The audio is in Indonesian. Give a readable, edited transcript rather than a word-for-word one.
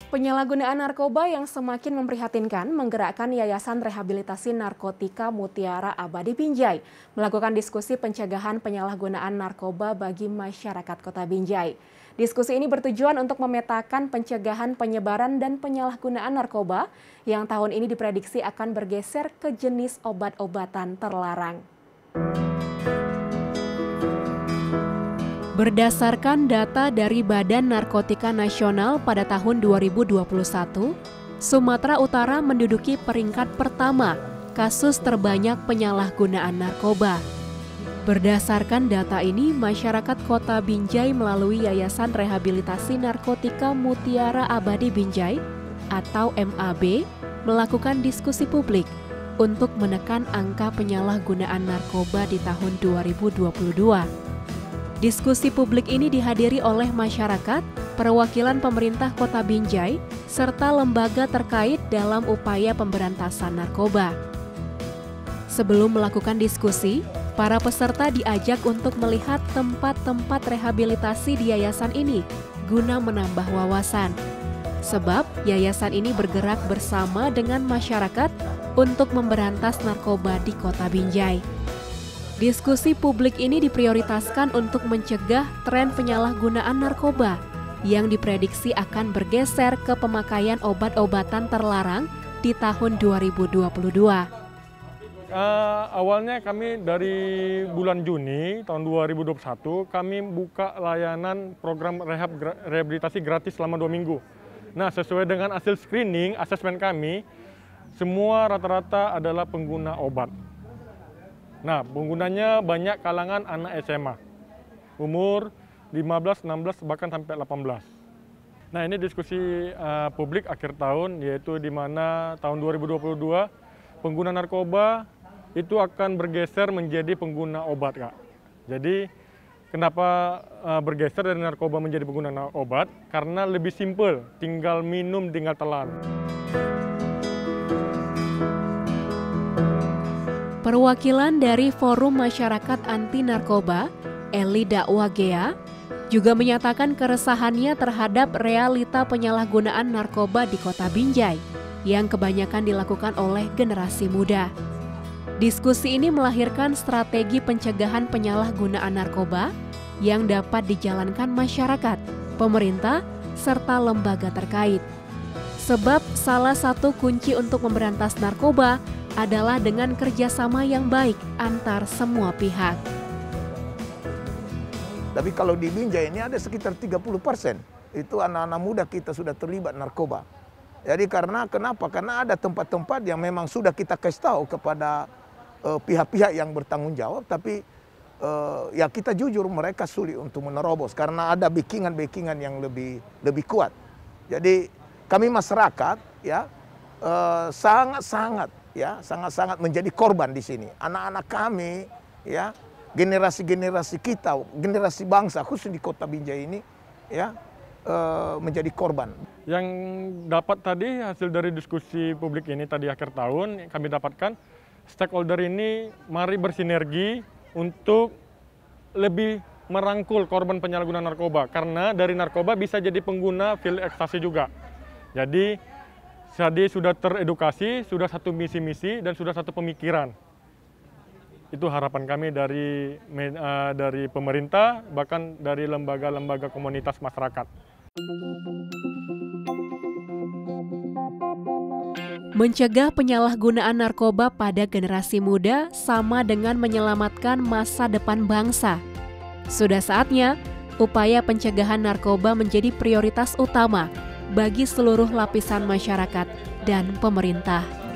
Penyalahgunaan narkoba yang semakin memprihatinkan menggerakkan Yayasan Rehabilitasi Narkotika Mutiara Abadi Binjai melakukan diskusi pencegahan penyalahgunaan narkoba bagi masyarakat Kota Binjai. Diskusi ini bertujuan untuk memetakan pencegahan penyebaran dan penyalahgunaan narkoba yang tahun ini diprediksi akan bergeser ke jenis obat-obatan terlarang. Berdasarkan data dari Badan Narkotika Nasional pada tahun 2021, Sumatera Utara menduduki peringkat pertama kasus terbanyak penyalahgunaan narkoba. Berdasarkan data ini, masyarakat Kota Binjai melalui Yayasan Rehabilitasi Narkotika Mutiara Abadi Binjai atau MAB melakukan diskusi publik untuk menekan angka penyalahgunaan narkoba di tahun 2022. Diskusi publik ini dihadiri oleh masyarakat, perwakilan pemerintah Kota Binjai, serta lembaga terkait dalam upaya pemberantasan narkoba. Sebelum melakukan diskusi, para peserta diajak untuk melihat tempat-tempat rehabilitasi di yayasan ini guna menambah wawasan. Sebab yayasan ini bergerak bersama dengan masyarakat untuk memberantas narkoba di Kota Binjai. Diskusi publik ini diprioritaskan untuk mencegah tren penyalahgunaan narkoba yang diprediksi akan bergeser ke pemakaian obat-obatan terlarang di tahun 2022. Awalnya kami dari bulan Juni tahun 2021 kami buka layanan program rehabilitasi gratis selama 2 minggu. Nah, sesuai dengan hasil screening, asesmen kami, semua rata-rata adalah pengguna obat. Nah, penggunanya banyak kalangan anak SMA, umur 15, 16, bahkan sampai 18. Nah, ini diskusi publik akhir tahun, yaitu di mana tahun 2022 pengguna narkoba itu akan bergeser menjadi pengguna obat, Kak. Jadi, kenapa bergeser dari narkoba menjadi pengguna obat? Karena lebih simpel, tinggal minum, tinggal telan. Perwakilan dari Forum Masyarakat Anti Narkoba, Eli Dakwagea, juga menyatakan keresahannya terhadap realita penyalahgunaan narkoba di Kota Binjai yang kebanyakan dilakukan oleh generasi muda. Diskusi ini melahirkan strategi pencegahan penyalahgunaan narkoba yang dapat dijalankan masyarakat, pemerintah, serta lembaga terkait. Sebab salah satu kunci untuk memberantas narkoba adalah dengan kerjasama yang baik antar semua pihak. Tapi kalau di Binjai ini ada sekitar 30%, itu anak-anak muda kita sudah terlibat narkoba. Jadi kenapa? Karena ada tempat-tempat yang memang sudah kita kasih tahu kepada pihak-pihak yang bertanggung jawab, tapi ya kita jujur mereka sulit untuk menerobos karena ada backingan yang lebih kuat. Jadi kami masyarakat ya sangat-sangat menjadi korban di sini. Anak-anak kami, ya, generasi-generasi kita, generasi bangsa khusus di Kota Binjai ini, ya, menjadi korban. Yang dapat tadi hasil dari diskusi publik ini tadi akhir tahun kami dapatkan, stakeholder ini mari bersinergi untuk lebih merangkul korban penyalahgunaan narkoba, karena dari narkoba bisa jadi pengguna pil ekstasi juga. Jadi sudah teredukasi, sudah satu misi-misi, dan sudah satu pemikiran. Itu harapan kami dari pemerintah, bahkan dari lembaga-lembaga komunitas masyarakat. Mencegah penyalahgunaan narkoba pada generasi muda sama dengan menyelamatkan masa depan bangsa. Sudah saatnya upaya pencegahan narkoba menjadi prioritas utama bagi seluruh lapisan masyarakat dan pemerintah.